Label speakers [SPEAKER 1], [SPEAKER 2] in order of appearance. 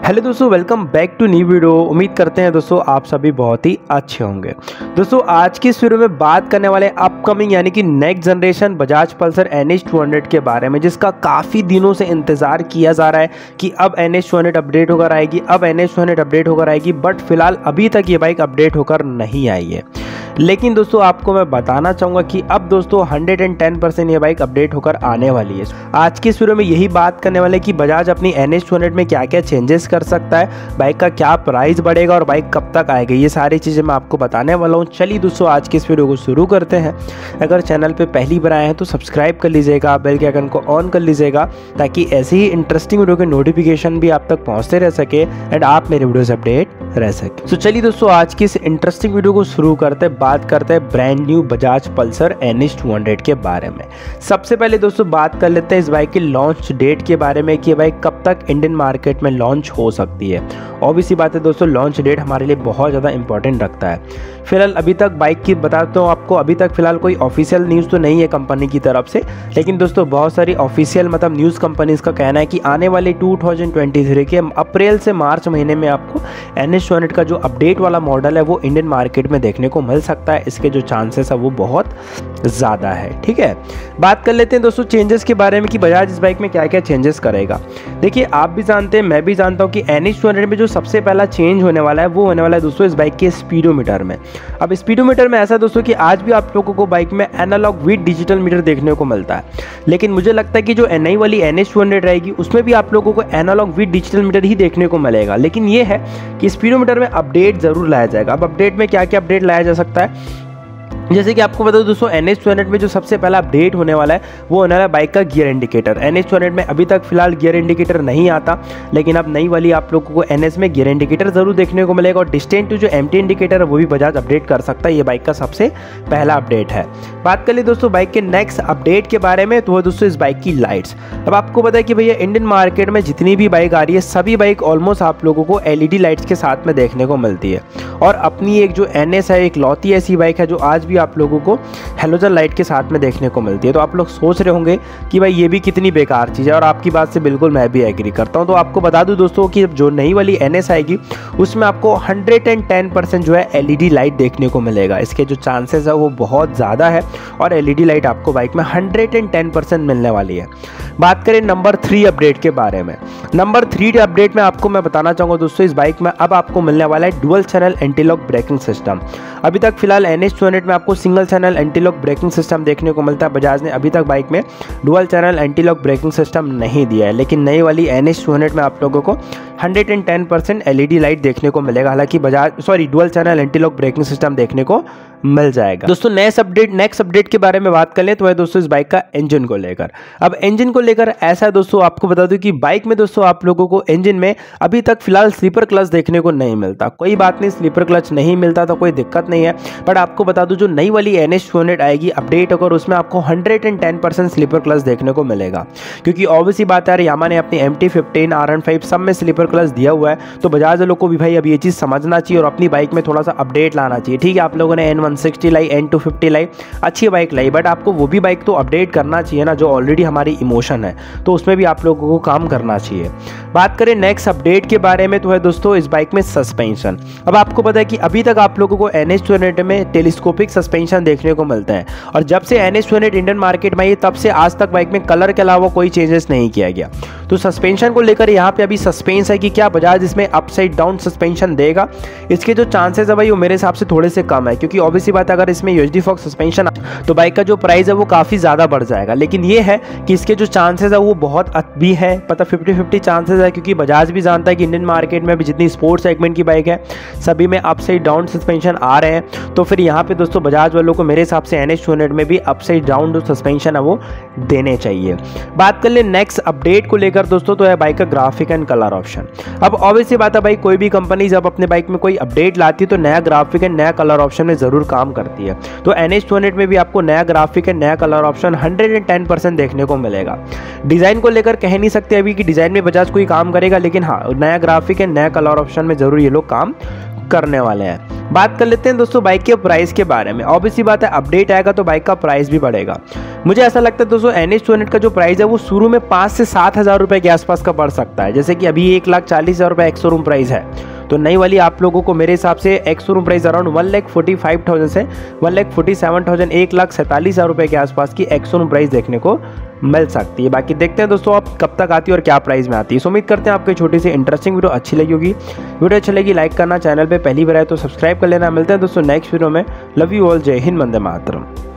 [SPEAKER 1] Hello दोस्तों, welcome back to new video. उम्मीद करते हैं दोस्तों आप सभी बहुत ही अच्छे होंगे। दोस्तों आज की इस वीडियो में बात करने वाले अपकमिंग यानी कि next generation Bajaj Pulsar NH200 के बारे में, जिसका काफ़ी दिनों से इंतज़ार किया जा रहा है कि अब NH200 अपडेट होकर आएगी, अब NH200 अपडेट होकर आएगी। बट फिलहाल अभी तक ये बाइक अपडेट होकर नहीं आई है। लेकिन दोस्तों आपको मैं बताना चाहूँगा कि अब दोस्तों 110% ये बाइक अपडेट होकर आने वाली है। आज की इस वीडियो में यही बात करने वाले कि बजाज अपनी NH200 में क्या क्या चेंजेस कर सकता है, बाइक का क्या प्राइस बढ़ेगा और बाइक कब तक आएगी, ये सारी चीज़ें मैं आपको बताने वाला हूँ। चलिए दोस्तों आज की इस वीडियो को शुरू करते हैं। अगर चैनल पर पहली बार आए हैं तो सब्सक्राइब कर लीजिएगा, बेल के आइकन को ऑन कर लीजिएगा ताकि ऐसे ही इंटरेस्टिंग वीडियो के नोटिफिकेशन भी आप तक पहुँचते रह सके एंड आप मेरे वीडियो से अपडेट रह सके। तो चलिए दोस्तों आज की इस इंटरेस्टिंग वीडियो को शुरू करते हैं। बात करते हैं brand new Bajaj Pulsar NH200 के बारे में। सबसे पहले दोस्तों बात कर लेते हैं इस बाइक की लॉन्च डेट के बारे में कि बाइक कब तक इंडियन मार्केट में लॉन्च हो सकती है। ऑब्वियसली बात है दोस्तों, लॉन्च डेट हमारे लिए बहुत ज़्यादा इंपॉर्टेंट रखता है। फिलहाल अभी तक बाइक की बताता हूँ आपको, अभी तक फिलहाल कोई ऑफिशियल न्यूज़ तो नहीं है कंपनी की तरफ से, लेकिन दोस्तों बहुत सारी ऑफिशियल मतलब न्यूज़ कंपनीज का कहना है कि आने वाले 2023 के अप्रैल से मार्च महीने में आपको NH200 का जो अपडेट वाला मॉडल है वो इंडियन मार्केट में देखने को मिल सकता है। इसके जो चांसेस है वो बहुत ज़्यादा है। ठीक है, बात कर लेते हैं दोस्तों चेंजेस के बारे में कि बजाज इस बाइक में क्या क्या चेंजेस करेगा। देखिए आप भी जानते हैं, मैं भी जानता हूँ कि NH200 में जो सबसे पहला चेंज होने वाला है वो होने वाला है दोस्तों इस बाइक के स्पीडोमीटर में। अब स्पीडोमीटर में ऐसा दोस्तों कि आज भी आप लोगों को बाइक में एनालॉग विद डिजिटल मीटर देखने को मिलता है, लेकिन मुझे लगता है कि जो नई वाली NH200 रहेगी उसमें भी आप लोगों को एनालॉग विद डिजिटल मीटर ही देखने को मिलेगा। लेकिन ये है कि स्पीडोमीटर में अपडेट जरूर लाया जाएगा। अब अपडेट में क्या क्या अपडेट लाया जा सकता है, जैसे कि आपको बता दूं दोस्तों NH200 में जो सबसे पहला अपडेट होने वाला है वो होने वाला है बाइक का गियर इंडिकेटर। NH200 में अभी तक फिलहाल गियर इंडिकेटर नहीं आता, लेकिन अब नई वाली आप लोगों को NS में गियर इंडिकेटर जरूर देखने को मिलेगा। और डिस्टेंस टू जो एम्प्टी इंडिकेटर है वो भी बजाज अपडेट कर सकता है। ये बाइक का सबसे पहला अपडेट है। बात कर ली दोस्तों बाइक के नेक्स्ट अपडेट के बारे में, तो वो दोस्तों इस बाइक की लाइट्स। अब आपको पता है कि भैया इंडियन मार्केट में जितनी भी बाइक आ रही है सभी बाइक ऑलमोस्ट आप लोगों को LED लाइट्स के साथ में देखने को मिलती है। और अपनी एक जो NS है, एक लौती ऐसी बाइक है जो आज भी आप लोगों को हेलोजन लाइट के साथ में देखने को मिलती है। तो आप लोग सोच रहे होंगे कि भाई ये भी कितनी बेकार चीज़ है, और आपकी बात से बिल्कुल मैं भी एग्री करता हूं। तो आपको बता दूं दोस्तों कि जो नई वाली NS आएगी उसमें आपको 110% जो है LED लाइट देखने को मिलेगा। इसके जो चांसेस है वो बहुत ज़्यादा है और LED लाइट आपको बाइक में 110% मिलने वाली है। बात करें नंबर 3 अपडेट के बारे में। नंबर 3 अपडेट में आपको मैं बताना चाहूँगा दोस्तों इस बाइक में अब आपको मिलने वाला है dual channel anti lock braking system. अभी तक फिलहाल NH200 में आपको single channel anti lock braking system देखने को मिलता है। बजाज ने अभी तक बाइक में dual channel anti lock braking system नहीं दिया है, लेकिन नई वाली NH200 में आप लोगों को 110% LED लाइट देखने को मिलेगा। हालांकि dual channel anti lock braking system देखने को मिल जाएगा। दोस्तों नेक्स्ट अपडेट के बारे में बात कर लें तो है दोस्तों इस बाइक का इंजन को लेकर। अब इंजन को लेकर ऐसा है दोस्तों, आपको बता दूं कि बाइक में दोस्तों आप लोगों को इंजन में अभी तक फिलहाल स्लीपर क्लच देखने को नहीं मिलता। कोई बात नहीं, स्लीपर क्लच नहीं मिलता तो कोई दिक्कत नहीं है, बट आपको बता दूं जो नई वाली NH200 आएगी अपडेट होकर उसमें आपको 110% स्लीपर क्लच देखने को मिलेगा। क्योंकि ऑब्वियसली बात है यामा ने अपनी MT-15 R15 सब में स्लीपर क्लच दिया हुआ है, तो बजाज वालों को भी भाई अब ये चीज़ समझना चाहिए और अपनी बाइक में थोड़ा सा अपडेट लाना चाहिए। ठीक है, आप लोगों ने N160 लाई, N250 लाई, अच्छी बाइक लाई, बट आपको वो भी बाइक तो अपडेट करना चाहिए ना जो ऑलरेडी हमारी इमोशन है, तो उसमें भी आप लोगों को काम करना चाहिए। बात करें नेक्स्ट अपडेट के बारे में तो है दोस्तों इस बाइक में सस्पेंशन। अब आपको पता है कि अभी तक आप लोगों को NH200 में टेलीस्कोपिक सस्पेंशन देखने को मिलता है, और जब से NH200 इंडियन मार्केट में आई तब से आज तक बाइक में कलर के अलावा कोई चेंजेस नहीं किया गया। तो सस्पेंशन को लेकर यहाँ पे अभी सस्पेंस है कि क्या बजाज इसमें अपसाइड डाउन सस्पेंशन देगा। इसके जो चांसेस है भाई वो मेरे हिसाब से थोड़े से कम है, क्योंकि ऑब्वियसली बात है अगर इसमें UHD फॉक्स सस्पेंशन तो बाइक का जो प्राइस है वो काफ़ी ज़्यादा बढ़ जाएगा। लेकिन ये है कि इसके जो चांसेस है वो बहुत भी है, पता 50-50 चांसेस है, क्योंकि बजाज भी जानता है कि इंडियन मार्केट में भी जितनी स्पोर्ट्स सेगमेंट की बाइक है सभी में अपसाइड डाउन सस्पेंशन आ रहे हैं। तो फिर यहाँ पे दोस्तों बजाज वालों को मेरे हिसाब से NH200 में भी अपसाइड डाउन जो सस्पेंशन है वो देने चाहिए। बात कर ले नेक्स्ट अपडेट को लेकर दोस्तों, तो है बाइक का ग्राफिक एंड कलर ऑप्शन। अब ऑब्वियसली बात है भाई कोई भी कंपनी जब अपने बाइक में कोई अपडेट लाती है तो नया ग्राफिक एंड नया कलर ऑप्शन में जरूर काम करती है। तो NH200 में भी आपको नया ग्राफिक एंड नया कलर ऑप्शन 110% देखने को मिलेगा। डिजाइन को लेकर कह नहीं सकते अभी कि डिजाइन में बजाज कोई काम करेगा, लेकिन हाँ नया ग्राफिक एंड नया कलर ऑप्शन में जरूर ये लोग काम करने वाले हैं। बात कर लेते हैं दोस्तों बाइक के प्राइस के बारे में। ऑब्वियसली बात है, अपडेट आएगा तो बाइक का प्राइस भी बढ़ेगा। मुझे ऐसा लगता है दोस्तों NH200 का जो प्राइस है वो शुरू में 5 से 7 हज़ार रुपये के आसपास का पड़ सकता है। जैसे कि अभी 1,40,000 रुपये एक्स शोरूम प्राइस है, तो नई वाली आप लोगों को मेरे हिसाब से एक्स शोरूम प्राइस अराउंड 1,45,000 से 1,47,000 1,47,000 रुपये के आसपास की एक्स शोरूम प्राइस देखने को मिल सकती है। बाकी देखते हैं दोस्तों आप कब तक आती है और क्या प्राइस में आती है। सो उम्मीद करते हैं आपको छोटी सी इंटरेस्टिंग वीडियो अच्छी लगी होगी। वीडियो अच्छी लगी लाइक करना, चैनल पे पहली बार आए तो सब्सक्राइब कर लेना। मिलते हैं दोस्तों नेक्स्ट वीडियो में। लव यू ऑल, जय हिंद, वंदे मातरम।